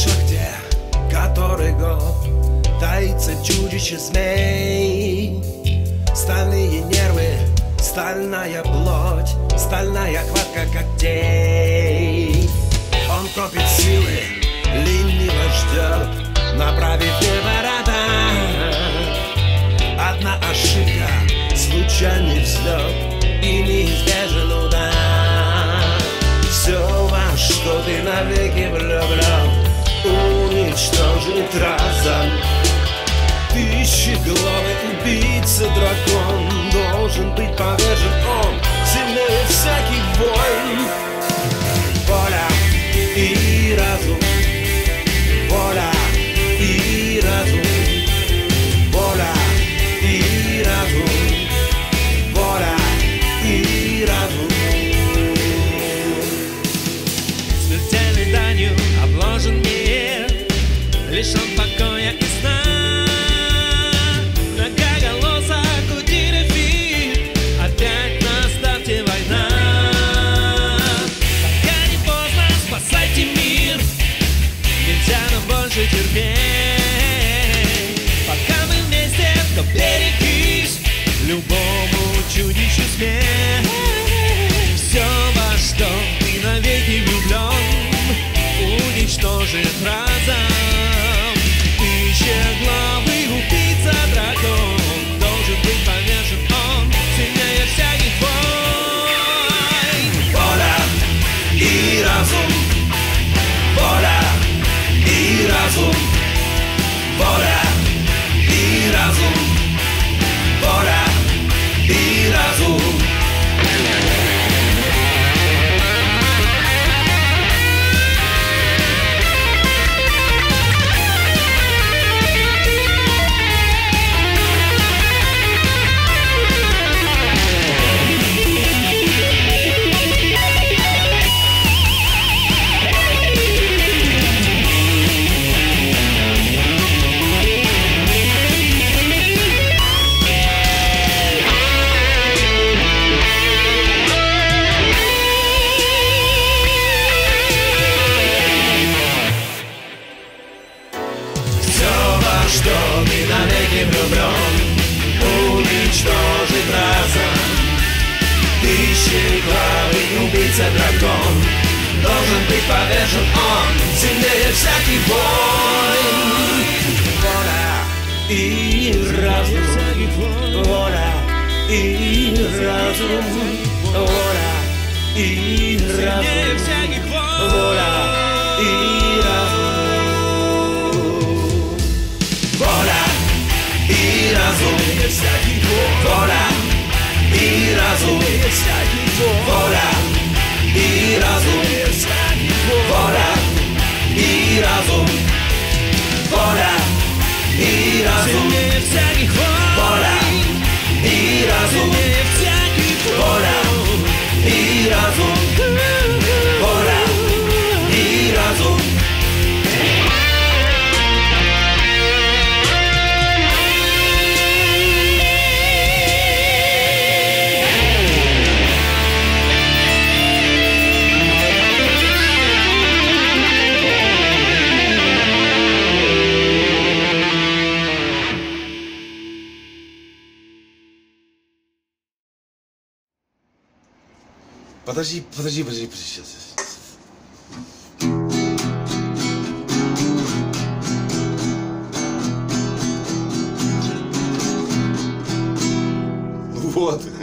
шахте, который год таится чудище змей. Стальные нервы, стальная плоть, стальная хватка когтей. Он копит силы, лениво ждет, направив небо радар. Одна ошибка, случайный взлет и неизбежен удар. Все, во что ты навеки влюблен, уничтожит разом. Тысячеглавый убийца-дракон должен быть повержен, он сильнее всяких войн. Воля и разум, воля и разум, воля и разум, воля и разум. Смертельной данью обложен мир, лишен покоя и сна. Терпеть, пока мы вместе, то берегись, любому чудищу смерть. Все, во что ты навеки влюблен, уничтожит разом. Тысячеглавый убийца-дракон должен быть повержен, он сильнее всяких войн. Воля и разум, воля и разум, воля и разум, воля и разум. Что ты навеки влюблен, уничтожит разом. Тысячеглавый убийца-дракон должен быть повержен, он сильнее всяких войн. Воля и разум, воля и разум, воля и разум, воля и разум. Воля и разум, воля и разум, воля и разум, воля и разум, воля и разум, воля и разум, воля и разум, воля и разум. Подожди, сейчас. Вот.